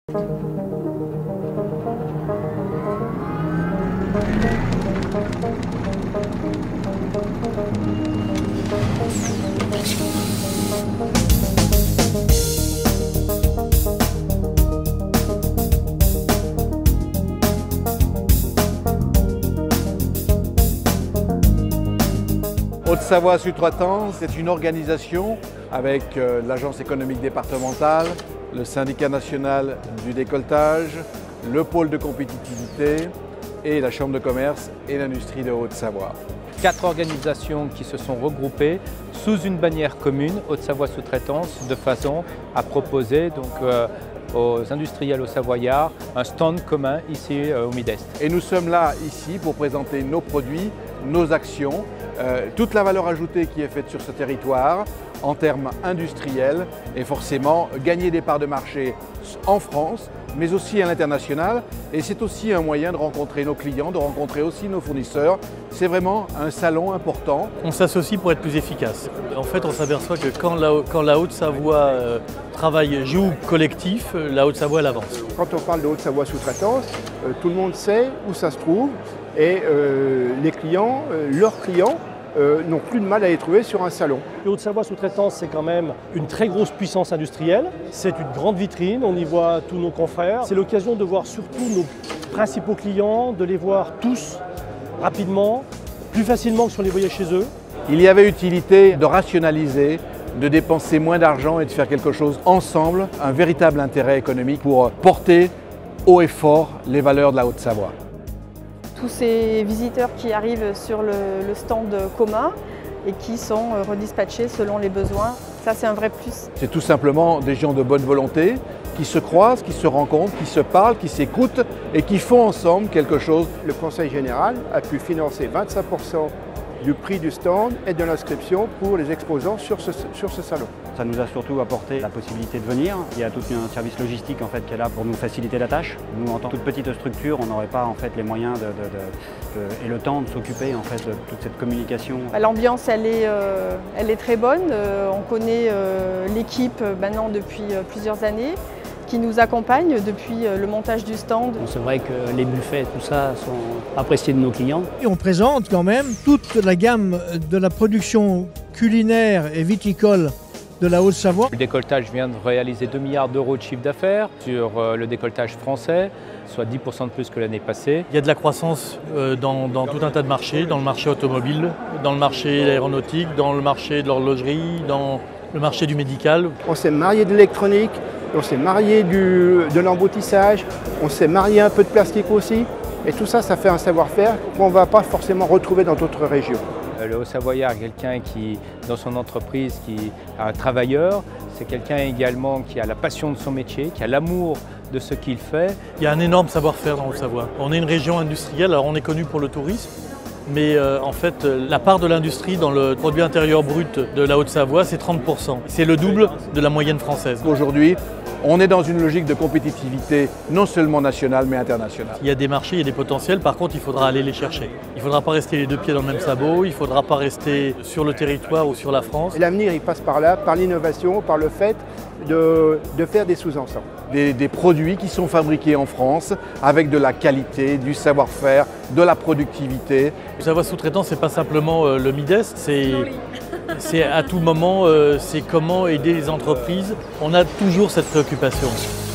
Haute-Savoie Sous-Traitance, c'est une organisation avec l'agence économique départementale, le syndicat national du décolletage, le pôle de compétitivité et la chambre de commerce et l'industrie de Haute-Savoie. 4 organisations qui se sont regroupées sous une bannière commune, Haute-Savoie Sous-Traitance, de façon à proposer aux industriels haut-savoyards un stand commun ici au Midest. Et nous sommes là ici pour présenter nos produits, nos actions, toute la valeur ajoutée qui est faite sur ce territoire en termes industriels et forcément gagner des parts de marché en France mais aussi à l'international, et c'est aussi un moyen de rencontrer nos clients, de rencontrer aussi nos fournisseurs. C'est vraiment un salon important. On s'associe pour être plus efficace. En fait, on s'aperçoit que quand la Haute-Savoie joue collectif, la Haute-Savoie avance. Quand on parle de Haute-Savoie Sous-Traitance, tout le monde sait où ça se trouve et les clients, leurs clients, n'ont plus de mal à les trouver sur un salon. Haute-Savoie Sous-Traitance, c'est quand même une très grosse puissance industrielle. C'est une grande vitrine, on y voit tous nos confrères. C'est l'occasion de voir surtout nos principaux clients, de les voir tous rapidement, plus facilement que si on les voyait chez eux. Il y avait utilité de rationaliser, de dépenser moins d'argent et de faire quelque chose ensemble, un véritable intérêt économique pour porter haut et fort les valeurs de la Haute-Savoie. Tous ces visiteurs qui arrivent sur le stand commun et qui sont redispatchés selon les besoins, ça c'est un vrai plus. C'est tout simplement des gens de bonne volonté qui se croisent, qui se rencontrent, qui se parlent, qui s'écoutent et qui font ensemble quelque chose. Le Conseil général a pu financer 25% du prix du stand et de l'inscription pour les exposants sur ce salon. Ça nous a surtout apporté la possibilité de venir. Il y a tout un service logistique en fait, qui est là pour nous faciliter la tâche. Nous, en tant que toute petite structure, on n'aurait pas en fait, les moyens et le temps de s'occuper en fait, de toute cette communication. L'ambiance, elle est très bonne. On connaît l'équipe maintenant depuis plusieurs années, qui nous accompagne depuis le montage du stand. C'est vrai que les buffets, tout ça, sont appréciés de nos clients. Et on présente quand même toute la gamme de la production culinaire et viticole de la Haute-Savoie. Le décolletage vient de réaliser 2 milliards d'euros de chiffre d'affaires sur le décolletage français, soit 10% de plus que l'année passée. Il y a de la croissance dans tout un tas de marchés, dans le marché automobile, dans le marché aéronautique, dans le marché de l'horlogerie, dans le marché du médical. On s'est marié de l'électronique, on s'est marié de l'emboutissage, on s'est marié un peu de plastique aussi. Et tout ça, ça fait un savoir-faire qu'on ne va pas forcément retrouver dans d'autres régions. Le Haut-Savoyard est quelqu'un qui, dans son entreprise, qui est un travailleur. C'est quelqu'un également qui a la passion de son métier, qui a l'amour de ce qu'il fait. Il y a un énorme savoir-faire dans Haute-Savoie. On est une région industrielle, alors on est connu pour le tourisme. Mais en fait, la part de l'industrie dans le produit intérieur brut de la Haute-Savoie, c'est 30%. C'est le double de la moyenne française. Aujourd'hui, on est dans une logique de compétitivité non seulement nationale mais internationale. Il y a des marchés, il y a des potentiels, par contre il faudra aller les chercher. Il ne faudra pas rester les deux pieds dans le même sabot, il ne faudra pas rester sur le territoire ou sur la France. L'avenir il passe par là, par l'innovation, par le fait de faire des sous-ensembles. Des produits qui sont fabriqués en France avec de la qualité, du savoir-faire, de la productivité. Haute-Savoie Sous-Traitance, ce n'est pas simplement le Midest, c'est à tout moment, c'est comment aider les entreprises. On a toujours cette préoccupation.